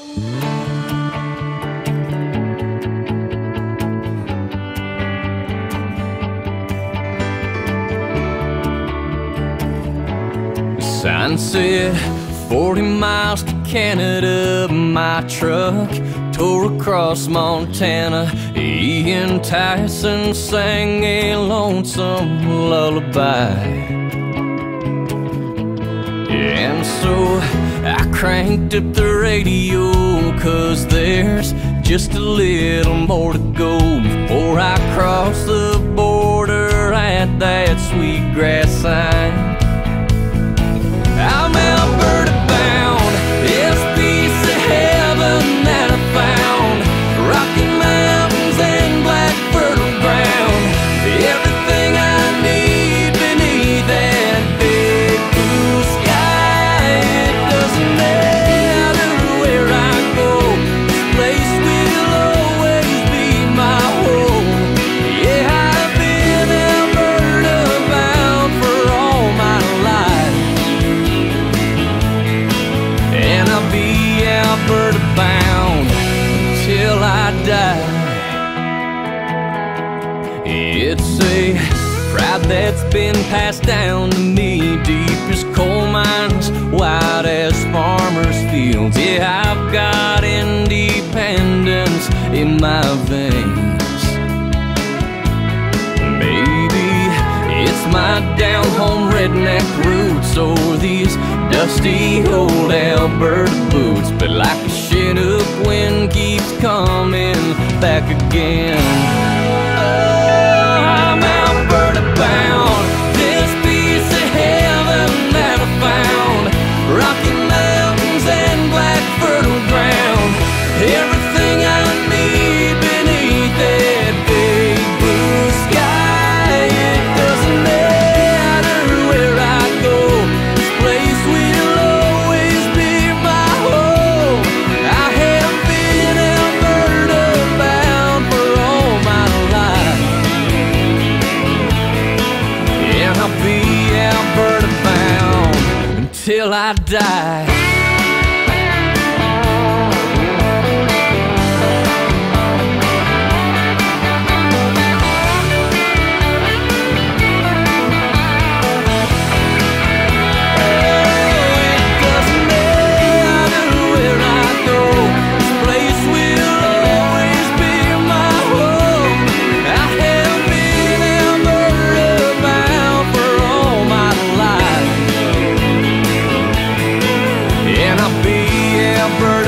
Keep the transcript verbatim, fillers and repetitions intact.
Sign said forty miles to Canada. My truck tore across Montana. Ian Tyson sang a lonesome lullaby, and so I cranked up the radio, 'cause there's just a little more to go before I cross the border at that sweetgrass sign. I'm Alberta bound, it's a piece of heaven that I found. Rocky Mountains and black fertile ground, everything I need beneath that big blue sky. It doesn't matter where I go, this place will always be my home. Yeah, I've been Alberta bound for all my life, and I'll be Alberta bound till I die. It's a pride that's been passed down to me, deep as coal mines, wide as farmers' fields. Yeah, I've got independence in my veins. Maybe it's my down-home redneck roots, or these dusty old Alberta boots, but like a Chinook wind keeps coming back again. Oh, I'm Alberta bound, this piece of heaven that I found. Rocky Mountains and black fertile ground, everything I need beneath that big blue sky. It doesn't matter where I go, this place will always be my home. I have been Alberta bound for all my life, and I'll be Alberta bound until I die. Alberta